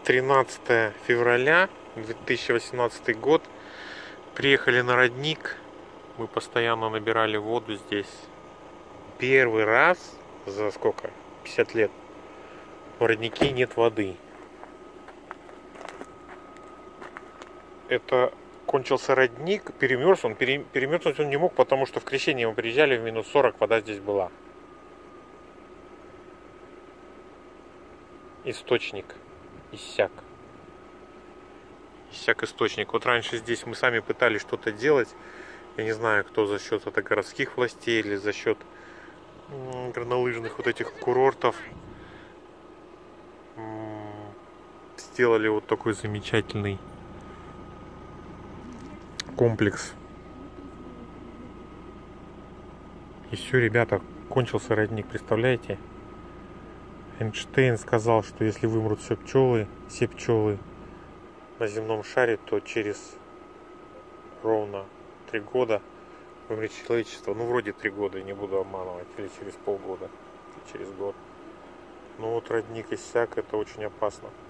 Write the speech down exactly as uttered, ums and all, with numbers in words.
тринадцатое февраля две тысячи восемнадцатый год. Приехали на родник. Мы постоянно набирали воду здесь. Первый раз за сколько? пятьдесят лет в роднике нет воды. Это кончился родник, перемерз он. Пере, перемерзнуть он не мог, потому что в Крещение мы приезжали, в минус сорок вода здесь была. Источник иссяк. Иссяк источник. Вот раньше здесь мы сами пытались что-то делать. Я не знаю, кто за счет это городских властей или за счет горнолыжных вот этих курортов сделали вот такой замечательный комплекс. И все, ребята, кончился родник, представляете? Эйнштейн сказал, что если вымрут все пчелы, все пчелы на земном шаре, то через ровно три года вымрет человечество. Ну, вроде три года, не буду обманывать, или через полгода, или через год. Ну вот родник иссяк, это очень опасно.